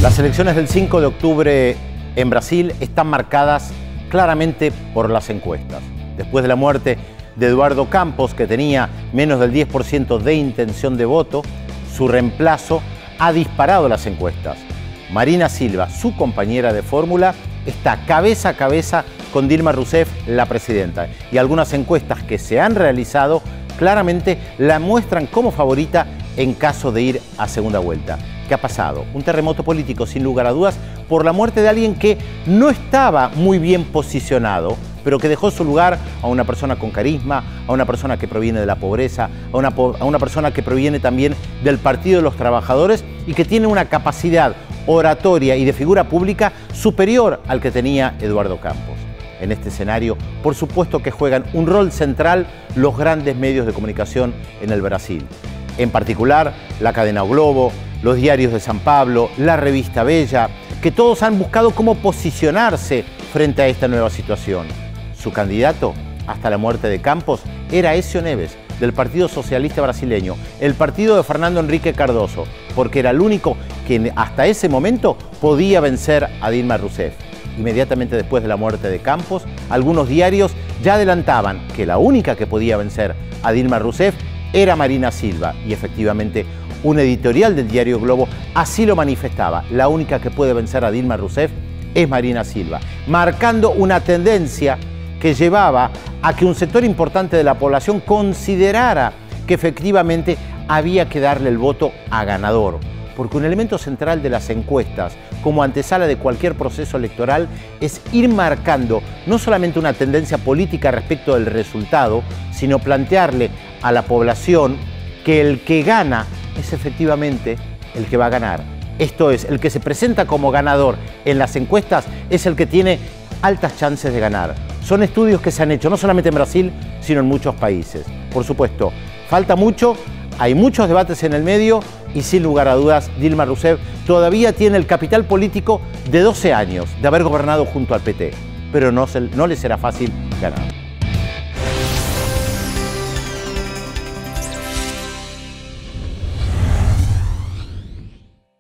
Las elecciones del 5 de octubre en Brasil están marcadas claramente por las encuestas. Después de la muerte de Eduardo Campos, que tenía menos del 10% de intención de voto, su reemplazo ha disparado las encuestas. Marina Silva, su compañera de fórmula, está cabeza a cabeza con Dilma Rousseff, la presidenta. Y algunas encuestas que se han realizado claramente la muestran como favorita en caso de ir a segunda vuelta. ¿Qué ha pasado? Un terremoto político, sin lugar a dudas, por la muerte de alguien que no estaba muy bien posicionado, pero que dejó su lugar a una persona con carisma, a una persona que proviene de la pobreza, a una persona que proviene también del Partido de los Trabajadores y que tiene una capacidad oratoria y de figura pública superior al que tenía Eduardo Campos. En este escenario, por supuesto que juegan un rol central los grandes medios de comunicación en el Brasil. En particular, la cadena O Globo, los diarios de San Pablo, la revista Bella, que todos han buscado cómo posicionarse frente a esta nueva situación. Su candidato, hasta la muerte de Campos, era Aécio Neves, del Partido Socialista Brasileño, el partido de Fernando Henrique Cardoso, porque era el único que hasta ese momento podía vencer a Dilma Rousseff. Inmediatamente después de la muerte de Campos, algunos diarios ya adelantaban que la única que podía vencer a Dilma Rousseff era Marina Silva, y efectivamente un editorial del diario Globo así lo manifestaba. La única que puede vencer a Dilma Rousseff es Marina Silva, marcando una tendencia que llevaba a que un sector importante de la población considerara que efectivamente había que darle el voto a ganador. Porque un elemento central de las encuestas, como antesala de cualquier proceso electoral, es ir marcando no solamente una tendencia política respecto del resultado, sino plantearle a la población que el que gana es efectivamente el que va a ganar. Esto es, el que se presenta como ganador en las encuestas es el que tiene altas chances de ganar. Son estudios que se han hecho no solamente en Brasil, sino en muchos países. Por supuesto, falta mucho, hay muchos debates en el medio y sin lugar a dudas Dilma Rousseff todavía tiene el capital político de 12 años de haber gobernado junto al PT, pero no le será fácil ganar.